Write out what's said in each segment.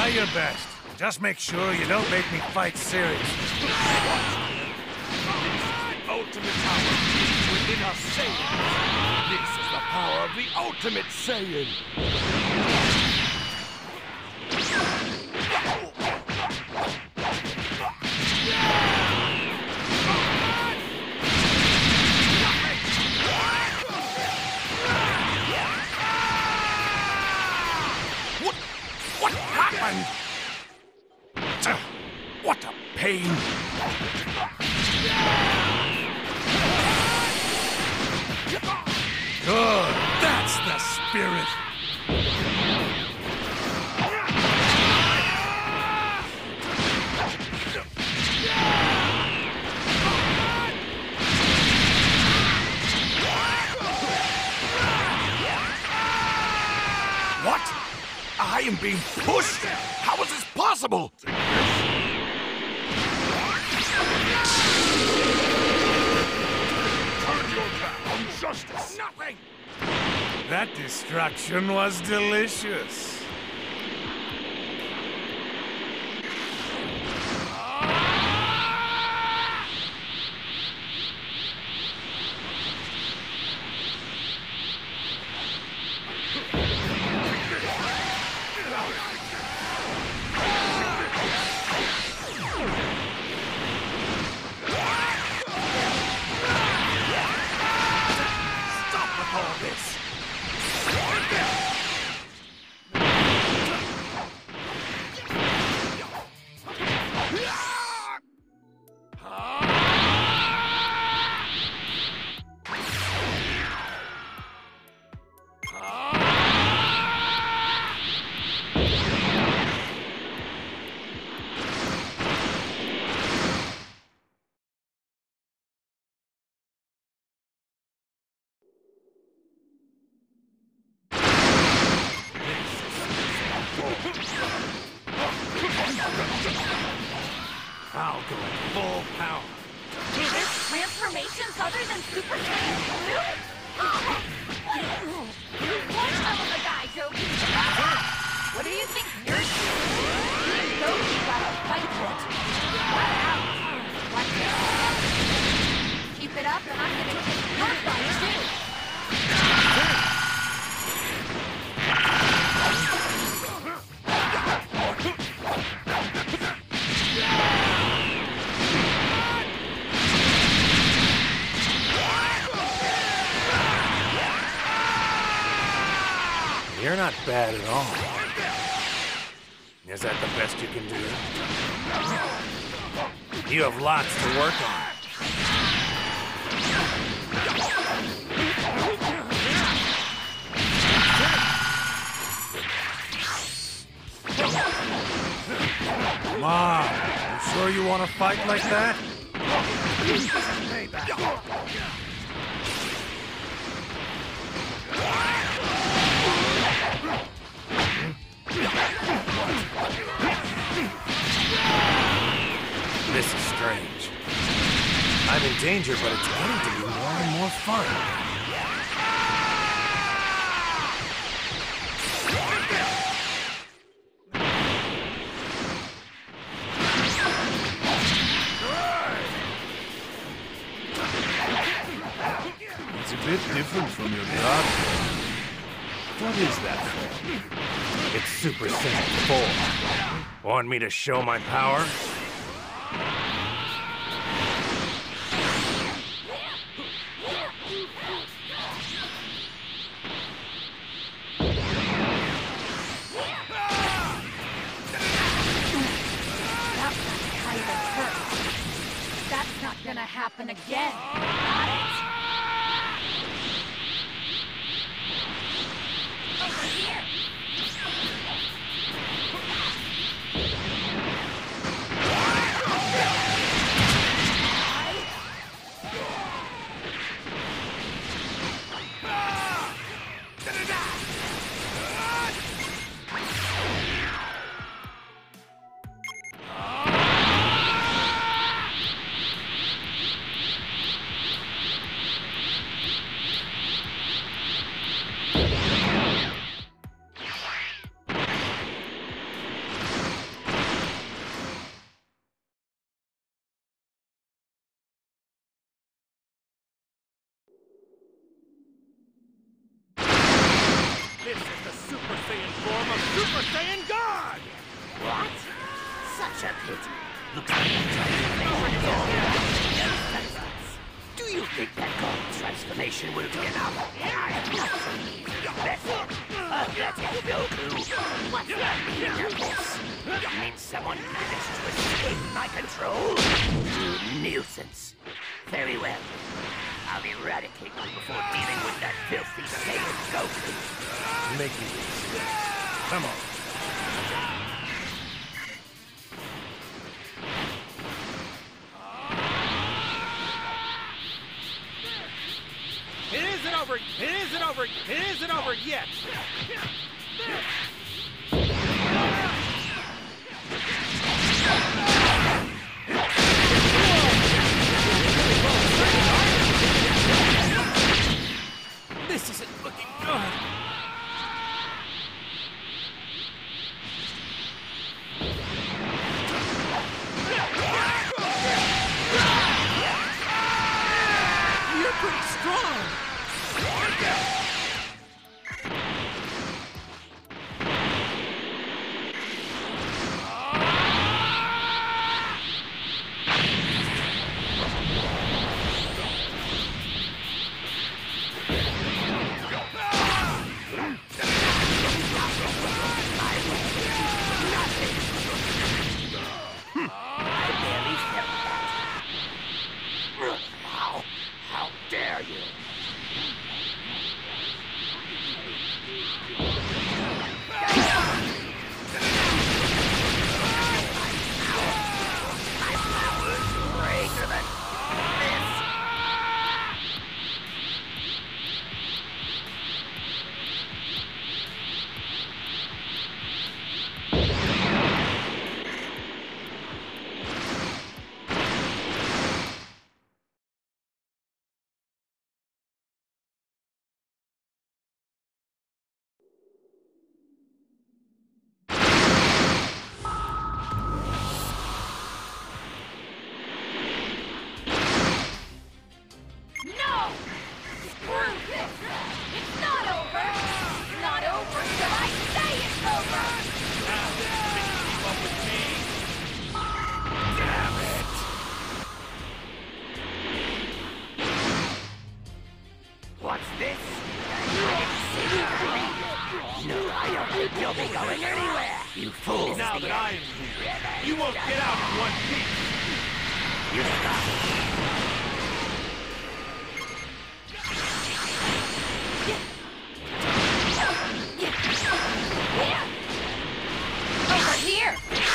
your best. Just make sure you don't make me fight serious. Ultimate power within us Saiyans. This is the power of the Ultimate Saiyan. What happened? What a pain. Good. That's the spirit. What? I am being pushed? How is this possible? Justice. Nothing! That destruction was delicious. I'll go at full power. There's transformations other than Super Saiyan 2? One hell of a guy, Goku. What do you think you're doing? Goku got a fight it. Wow. Watch this. Keep it up and I'm gonna kick your butt too. You're not bad at all. Is that the best you can do? You have lots to work on. Come on. You sure you want to fight like that? This is strange. I'm in danger, but it's getting to be more and more fun. It's a bit different from your god. What is that for? It's Super Saiyan 4. Want me to show my power? That's not gonna happen again. Got it? Over here. This is the Super Saiyan form of Super Saiyan God! What? Such a pity. Looks like I'm trying to do you think that God transformation will be enough? That's it, Goku. What's the meaning of this? You mean someone managed to escape my control? You nuisance. Very well. I'll eradicate you before dealing with that filthy Saiyan Goku. Make me easy. Come on. It isn't over! It isn't over! It isn't over yet! This isn't looking good! You're pretty strong! How dare you? My power's greater than this. No! Screw this! It's not over! It's not over until I say it's over! Keep up with me! Damn it! What's this? No, I don't think you'll be going anywhere! You fool! Now that I am here, you won't get out in one piece! You stop it! Over here!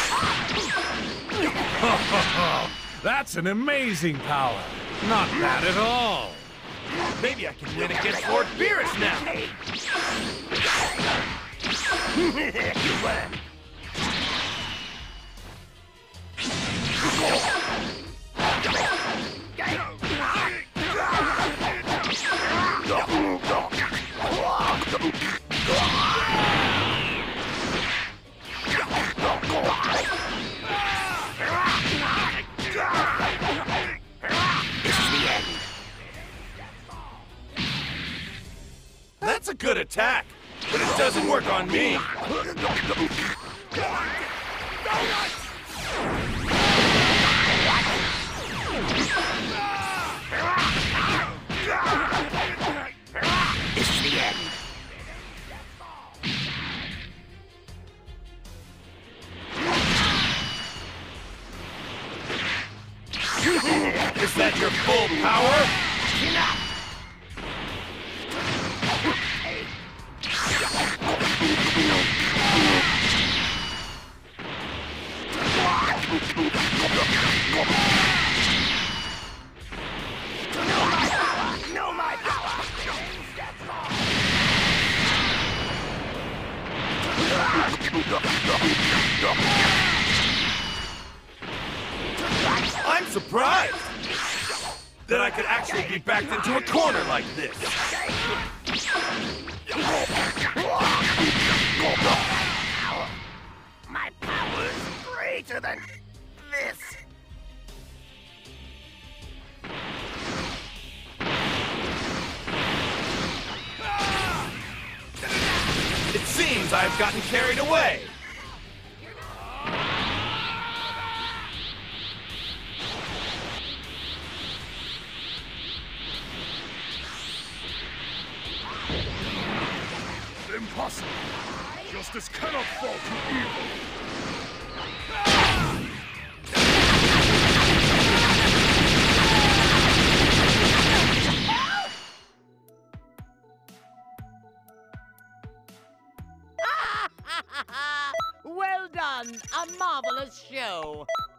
That's an amazing power. Not bad at all. Maybe I can win against Lord Beerus now! You win! This is the end. That's a good attack, but it doesn't work on me! This is the end. Is that your full power? Enough! Know my power! I'm surprised that I could actually be backed into a corner like this. My power's greater than this. I've gotten carried away. Impossible! Justice cannot fall to evil! Well done! A marvelous show!